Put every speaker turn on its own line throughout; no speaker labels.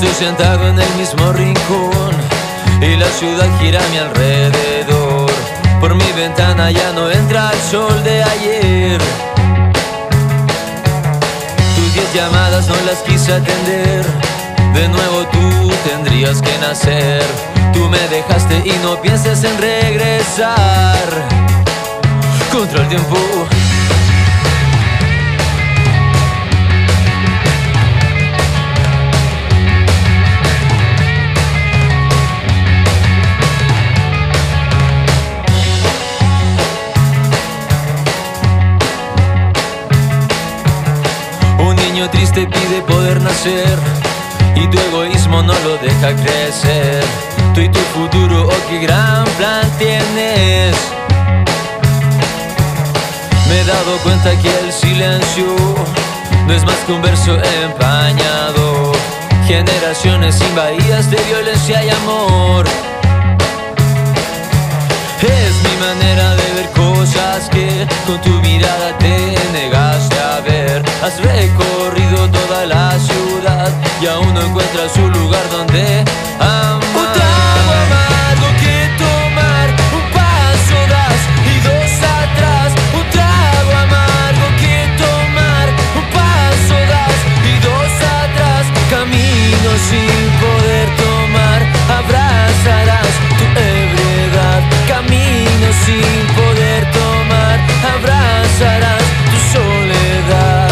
Estoy sentado en el mismo rincón y la ciudad gira a mi alrededor. Por mi ventana ya no entra el sol de ayer. Tus 10 llamadas no las quise atender. De nuevo tú tendrías que nacer. Tú me dejaste y no pienses en regresar contra el tiempo. Un niño triste pide poder nacer y tu egoísmo no lo deja crecer. Tú y tu futuro, oh, qué gran plan tienes. Me he dado cuenta que el silencio no es más que un verso empañado. Generaciones invadidas de violencia y amor. Es mi manera de ver cosas que con tu mirada te negaste a ver. Has recorrido toda la ciudad y aún no encuentras un lugar donde amar. Un trago amargo que tomar, un paso das y dos atrás. Un trago amargo que tomar, un paso das y dos atrás. Camino sin poder tomar, abrazarás tu ebriedad. Camino sin poder tomar, abrazarás tu soledad.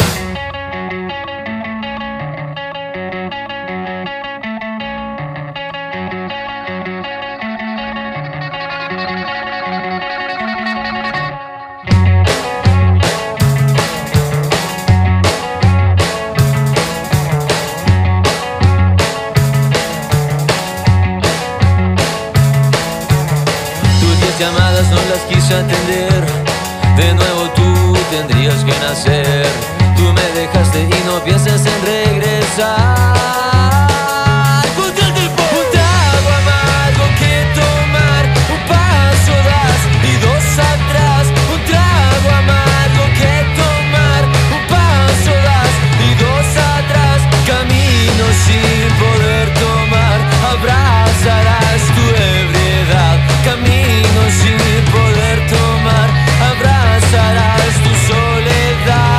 Llamadas no las quise atender. De nuevo tú tendrías que nacer. Tú me dejaste y no pienses en regresar. Un trago amargo que tomar, un paso das y dos atrás. Un trago amargo que tomar, un paso das y dos atrás. Camino sin poder tomar, abrazarás tu ebriedad. Camino sin poder tomar, abrazarás tu soledad.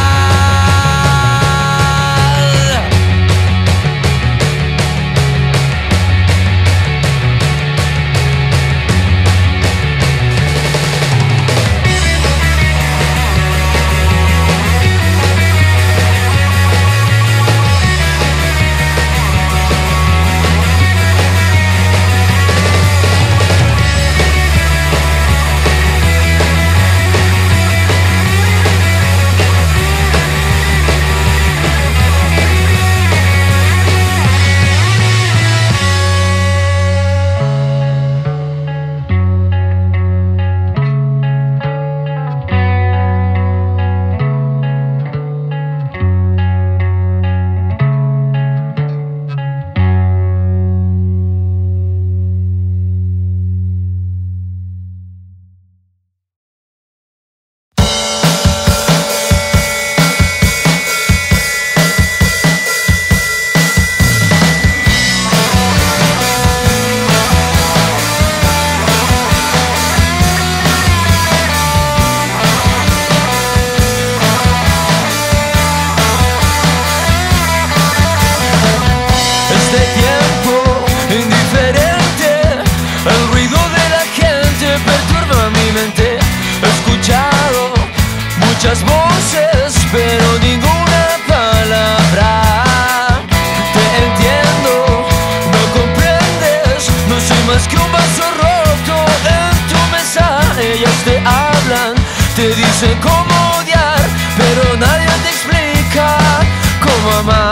Muchas voces, pero ninguna palabra. Te entiendo, no comprendes. No soy más que un vaso roto en tu mesa. Ellas te hablan, te dicen cómo odiar, pero nadie te explica cómo amar.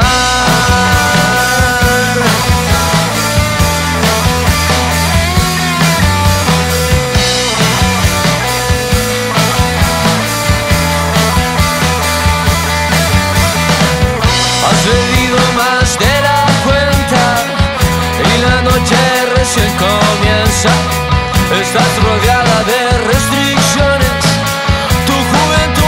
Has bebido más de la cuenta y la noche recién comienza. Estás rodeada de restricciones, tu juventud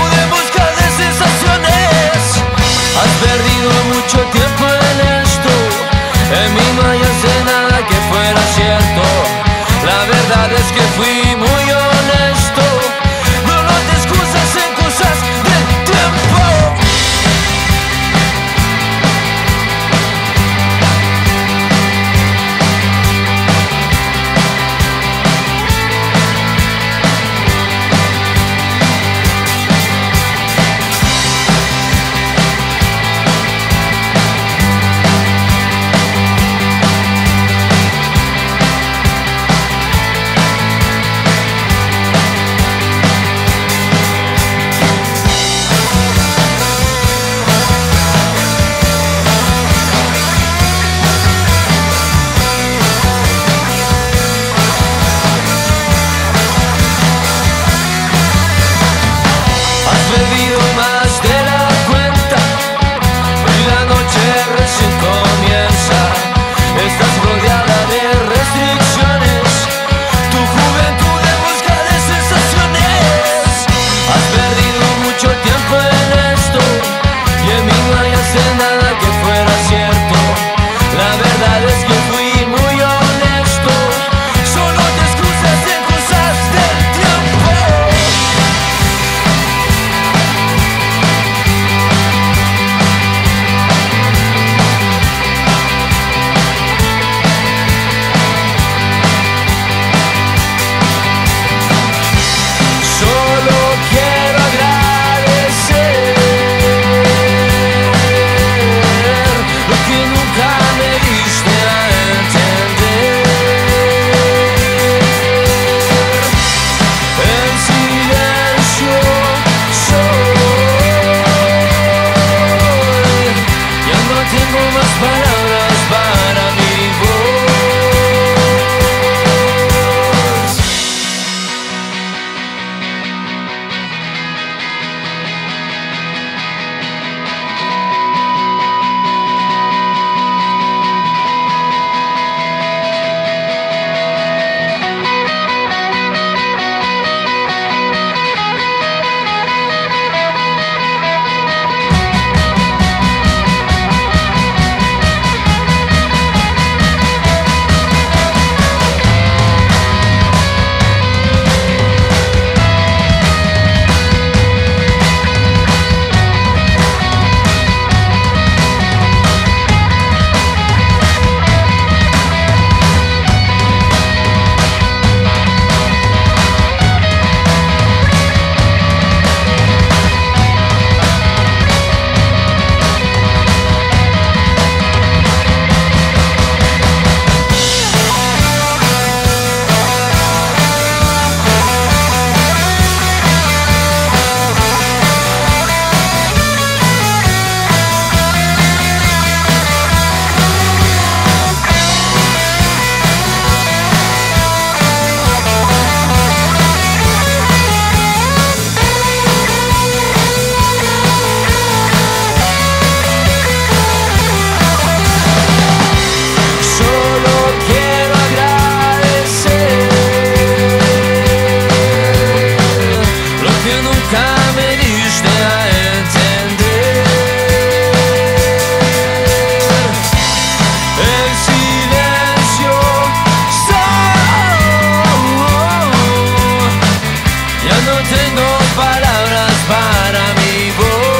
no tengo palabras para mi voz.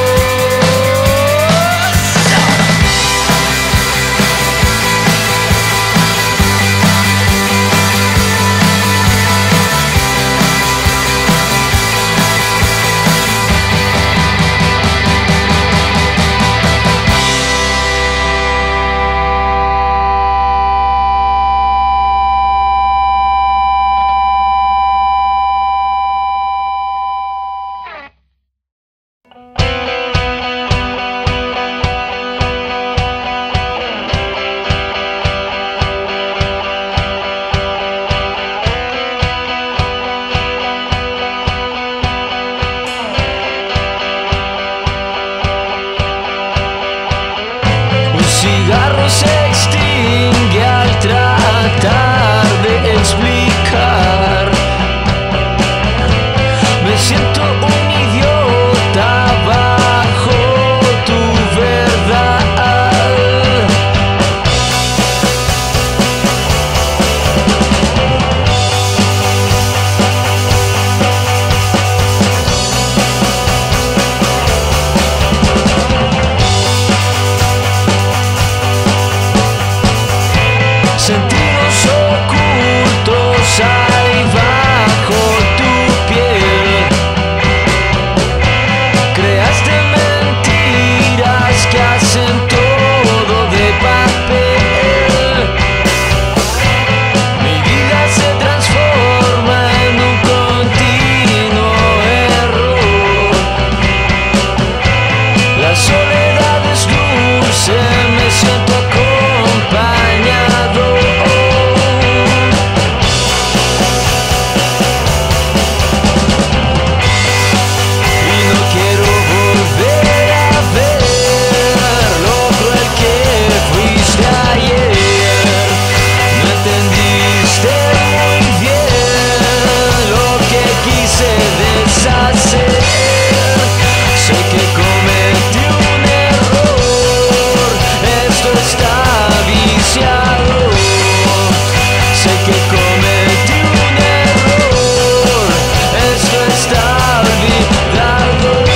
Cigarro se extingue al tratar de explicar. Me siento un idiota bajo tu verdad. Sentidos ocultos hay bajo tu piel. Creaste mentiras que hacen todo de papel. Mi vida se transforma en un continuo error. La soledad es dulce, me siento acompañado. Sé que cometí un error, esto está viciado. Sé que cometí un error, esto está olvidado.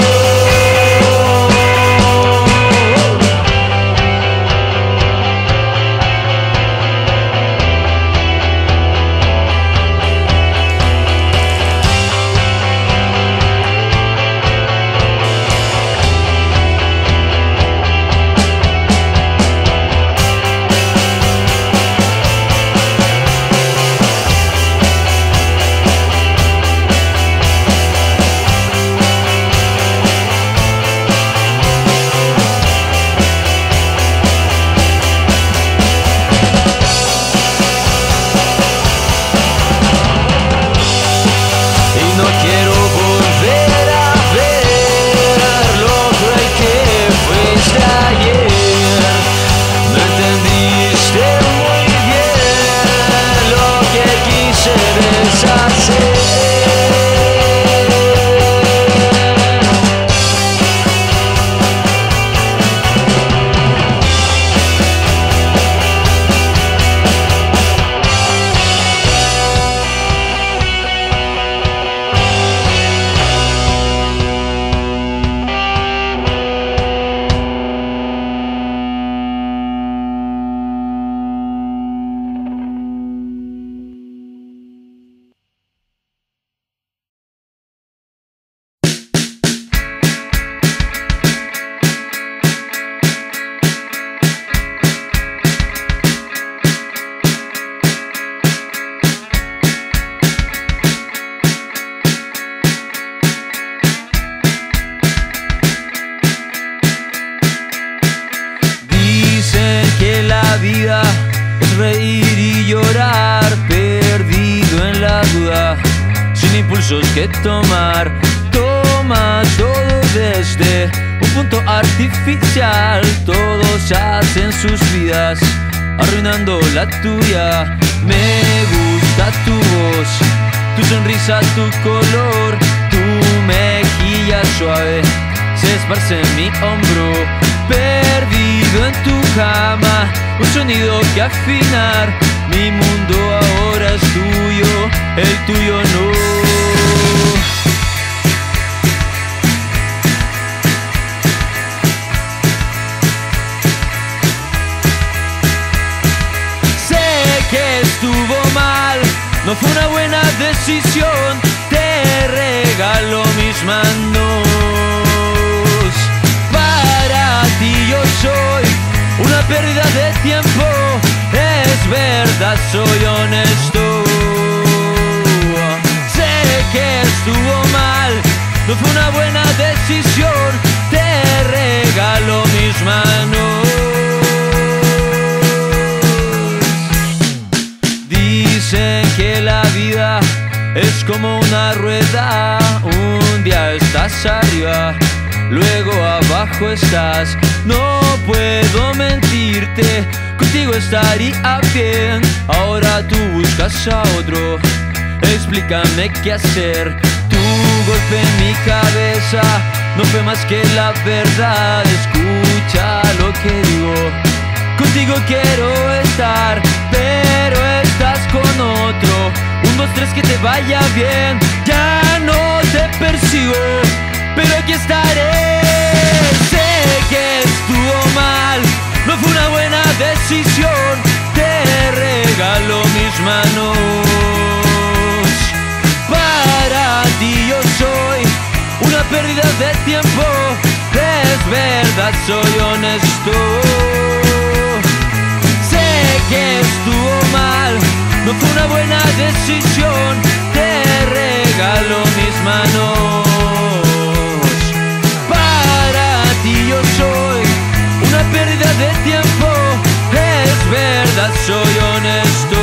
No quiero volver a ver lo cruel que fuiste ayer. No entendiste muy bien lo que quise deshacer. Vida es reír y llorar, perdido en la duda, sin impulsos que tomar. Toma todo desde un punto artificial. Todos hacen sus vidas, arruinando la tuya. Me gusta tu voz, tu sonrisa, tu color, tu mejilla suave se esparce en mi hombro. Perdido en tu cama, un sonido que afinar. Mi mundo ahora es tuyo, el tuyo no. regalo mis manos. Para ti yo soy una pérdida de tiempo. Es verdad, soy honesto. Sé que estuvo mal, no fue una buena decisión. Te regalo mis manos. Dicen que la vida es como una rueda. Un día estás arriba, luego abajo estás. No puedo mentirte, contigo estaría bien. Ahora tú buscas a otro, explícame qué hacer. Tu golpe en mi cabeza no fue más que la verdad. Escucha lo que digo, contigo quiero estar, pero estás con otro. 1, 2, 3, que te vaya bien. Ya no te persigo, pero aquí estaré. Sé que estuvo mal, no fue una buena decisión. Te regalo mis manos. Para ti yo soy una pérdida de tiempo. Es verdad, soy honesto. Sé que estuvo mal, no fue una buena decisión. Te regalo mis manos. Para ti yo soy una pérdida de tiempo. Es verdad, soy honesto.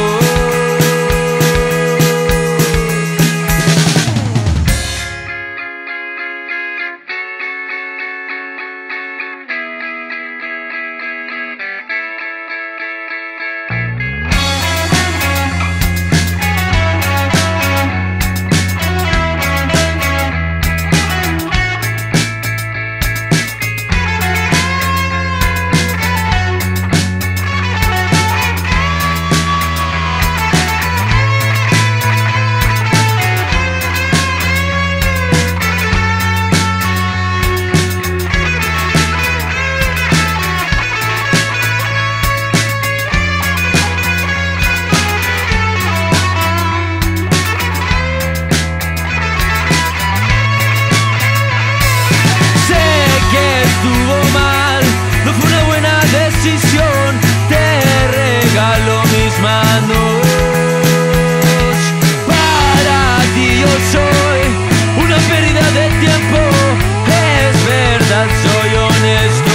Estuvo mal, no fue una buena decisión. Te regalo mis manos. Para ti yo soy una pérdida de tiempo. Es verdad, soy honesto.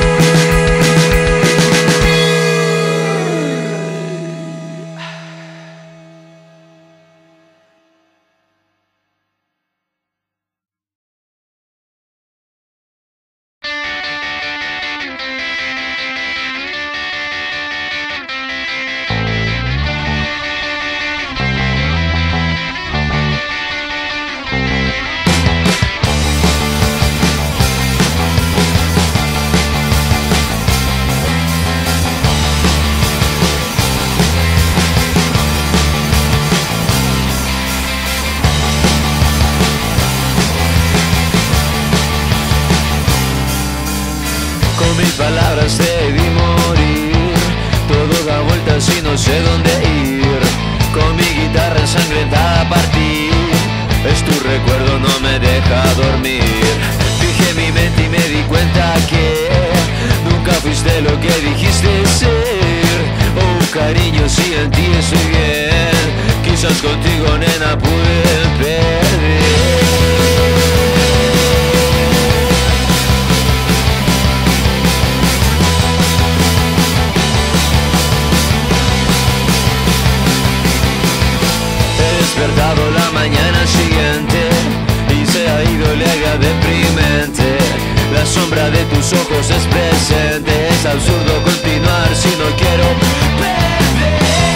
Mis palabras te vi morir. Todo da vueltas y no sé dónde ir. Con mi guitarra ensangrentada partí. Es tu recuerdo, no me deja dormir. Fijé mi mente y me di cuenta que nunca fuiste lo que dijiste ser. Oh cariño, si en ti estoy bien, quizás contigo nena pude perder. Despertado la mañana siguiente y se ha ido lejos deprimente. La sombra de tus ojos es presente. Es absurdo continuar si no quiero perder.